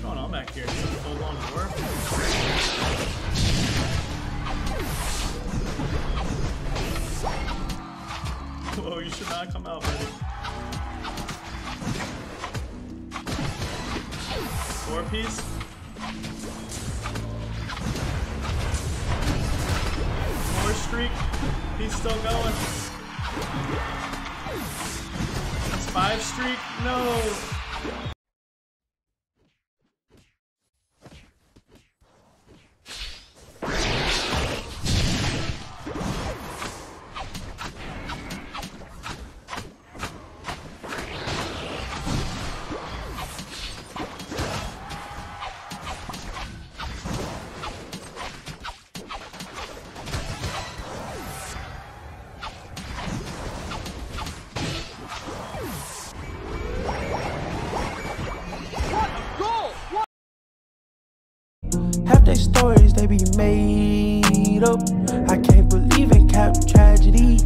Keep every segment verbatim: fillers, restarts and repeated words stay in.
going on back here? Full on war? Whoa, you should not come out, buddy. Four piece? Four streak? He's still going. That's five streak? No! Half their stories, they be made up. I can't believe in cap tragedies.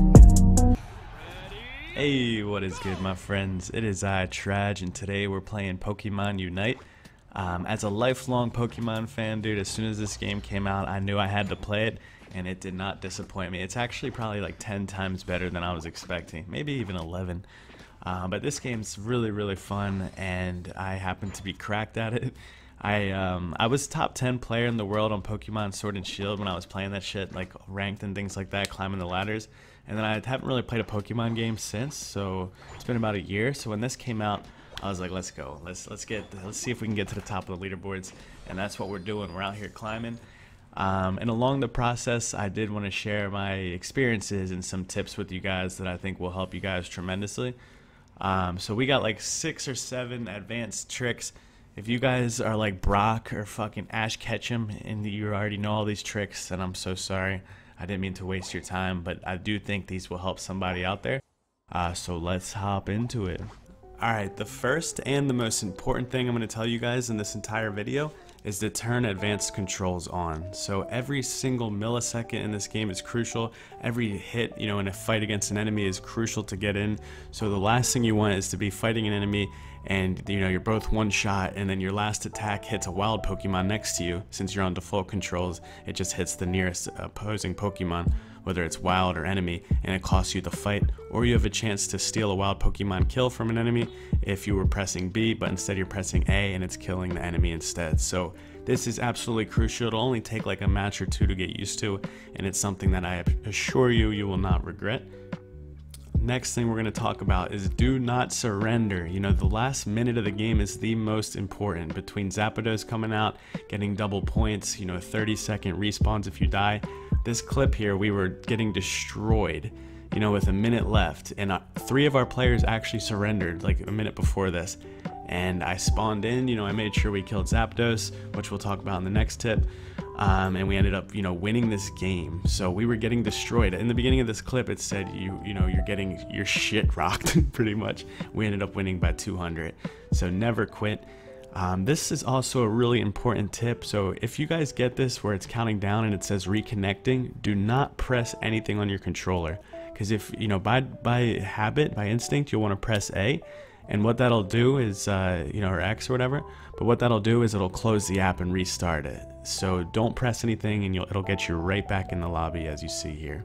Hey, what is good, my friends? It is I, Traj, and today we're playing Pokemon Unite. Um, as a lifelong Pokemon fan, dude, as soon as this game came out, I knew I had to play it, and it did not disappoint me. It's actually probably like ten times better than I was expecting, maybe even eleven. Uh, but this game's really, really fun, and I happen to be cracked at it. I um I was top ten player in the world on Pokemon Sword and Shield when I was playing that shit, like ranked and things like that, climbing the ladders. And then I haven't really played a Pokemon game since, so it's been about a year. So when this came out, I was like, let's go, let's let's get let's see if we can get to the top of the leaderboards. And that's what we're doing. We're out here climbing. Um, and along the process, I did want to share my experiences and some tips with you guys that I think will help you guys tremendously. Um, so we got like six or seven advanced tricks. If you guys are like Brock or fucking Ash Ketchum and you already know all these tricks, then I'm so sorry. I didn't mean to waste your time, but I do think these will help somebody out there. Uh, so let's hop into it. Alright, the first and the most important thing I'm going to tell you guys in this entire video is to turn advanced controls on. So every single millisecond in this game is crucial. Every hit, you know, in a fight against an enemy is crucial to get in. So the last thing you want is to be fighting an enemy and, you know, you're both one shot and then your last attack hits a wild Pokemon next to you. Since you're on default controls, it just hits the nearest opposing Pokemon, whether it's wild or enemy, and it costs you the fight. Or you have a chance to steal a wild Pokemon kill from an enemy if you were pressing B, but instead you're pressing A and it's killing the enemy instead. So this is absolutely crucial. It'll only take like a match or two to get used to, and it's something that I assure you you will not regret. Next thing we're going to talk about is do not surrender. You know, the last minute of the game is the most important. Between Zapdos coming out, getting double points, you know, thirty second respawns if you die. This clip here, we were getting destroyed, you know, with a minute left, and uh, three of our players actually surrendered like a minute before this. And I spawned in, you know, I made sure we killed Zapdos, which we'll talk about in the next tip. Um, and we ended up, you know, winning this game. So we were getting destroyed. In the beginning of this clip, it said, you you know, you're getting your shit rocked, pretty much. We ended up winning by two hundred. So never quit. Um, this is also a really important tip. So if you guys get this where it's counting down and it says reconnecting, do not press anything on your controller. Because if, you know, by, by habit, by instinct, you'll want to press A. And what that'll do is, uh, you know, or X or whatever, but what that'll do is it'll close the app and restart it. So don't press anything and you'll, it'll get you right back in the lobby as you see here.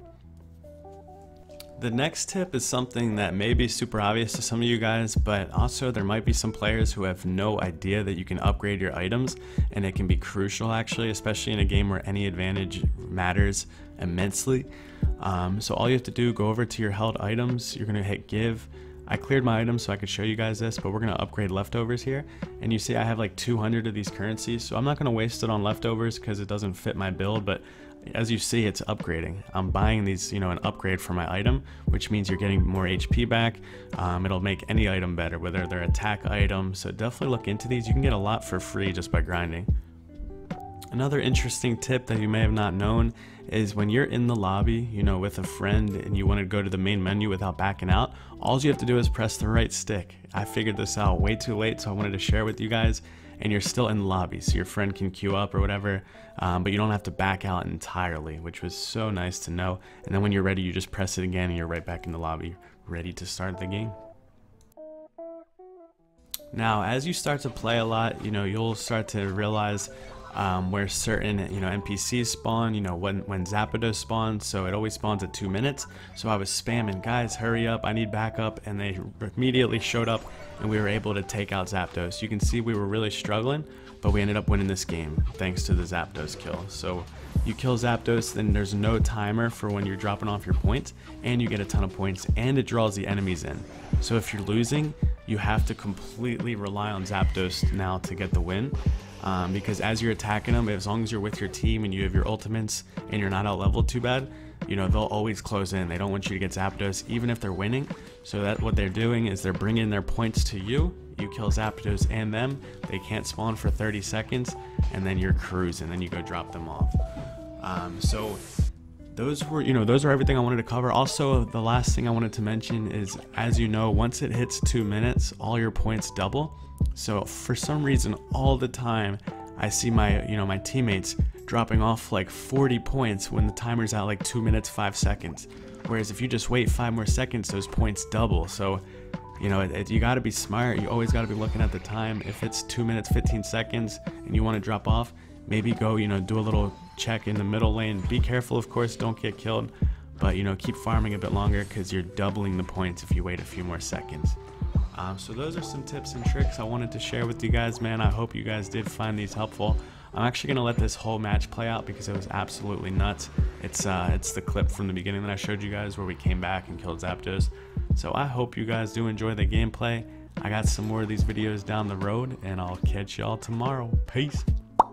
The next tip is something that may be super obvious to some of you guys, but also there might be some players who have no idea that you can upgrade your items, and it can be crucial actually, especially in a game where any advantage matters immensely. Um, so all you have to do, go over to your held items, you're going to hit give. I cleared my items so I could show you guys this, but we're going to upgrade leftovers here. And you see I have like two hundred of these currencies, so I'm not going to waste it on leftovers because it doesn't fit my build, but as you see, it's upgrading. I'm buying these, you know, an upgrade for my item, which means you're getting more H P back. Um, it'll make any item better, whether they're attack items, so definitely look into these. You can get a lot for free just by grinding. Another interesting tip that you may have not known is when you're in the lobby, you know, with a friend and you want to go to the main menu without backing out, all you have to do is press the right stick. I figured this out way too late, so I wanted to share with you guys, and you're still in the lobby, so your friend can queue up or whatever, um, but you don't have to back out entirely, which was so nice to know. And then when you're ready, you just press it again and you're right back in the lobby, ready to start the game. Now, as you start to play a lot, you know, you'll start to realize um, where certain, you know, N P Cs spawn, you know, when, when Zapdos spawns, so it always spawns at two minutes. So I was spamming, guys, hurry up, I need backup, and they immediately showed up, and we were able to take out Zapdos. You can see we were really struggling, but we ended up winning this game, thanks to the Zapdos kill. So you kill Zapdos, then there's no timer for when you're dropping off your points, and you get a ton of points, and it draws the enemies in. So if you're losing, you have to completely rely on Zapdos now to get the win. Um, because as you're attacking them, as long as you're with your team and you have your ultimates and you're not out leveled too bad, you know, they'll always close in. They don't want you to get Zapdos, even if they're winning. So that what they're doing is they're bringing their points to you. You kill Zapdos and them. They can't spawn for thirty seconds, and then you're cruising. Then you go drop them off. Um, so those were, you know, those are everything I wanted to cover. Also, the last thing I wanted to mention is, as you know, once it hits two minutes, all your points double. So for some reason, all the time, I see my, you know, my teammates dropping off like forty points when the timer's at like two minutes, five seconds. Whereas if you just wait five more seconds, those points double. So, you know, it, it, you got to be smart. You always got to be looking at the time. If it's two minutes, fifteen seconds, and you want to drop off, maybe go, you know, do a little check in the middle lane. Be careful, of course, don't get killed. But, you know, keep farming a bit longer because you're doubling the points if you wait a few more seconds. Um, so those are some tips and tricks I wanted to share with you guys, man. I hope you guys did find these helpful. I'm actually going to let this whole match play out because it was absolutely nuts. It's uh, it's the clip from the beginning that I showed you guys where we came back and killed Zapdos. So I hope you guys do enjoy the gameplay. I got some more of these videos down the road, and I'll catch y'all tomorrow. Peace.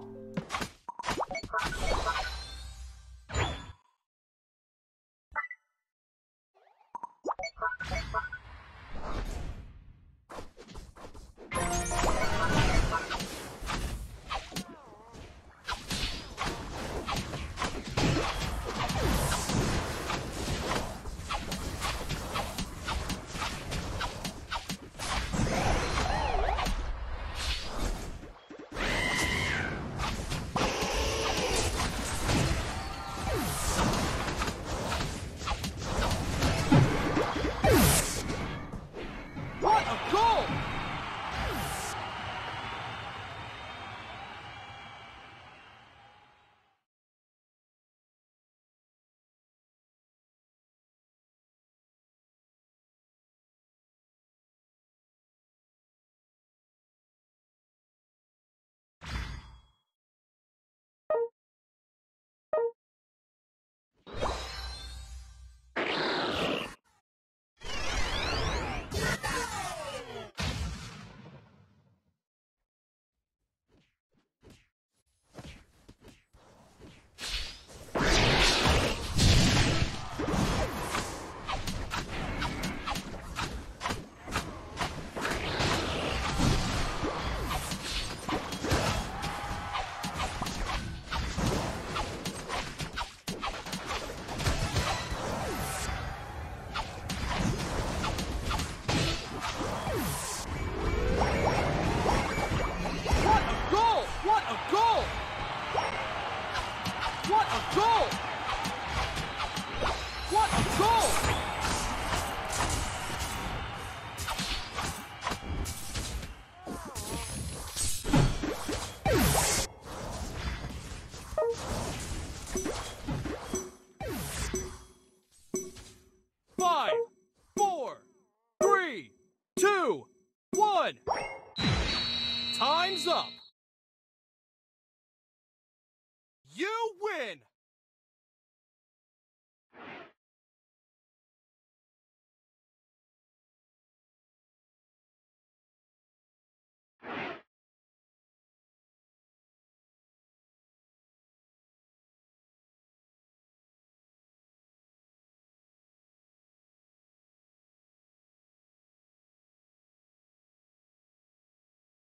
Five, four, three, two, one. Time's up. You win.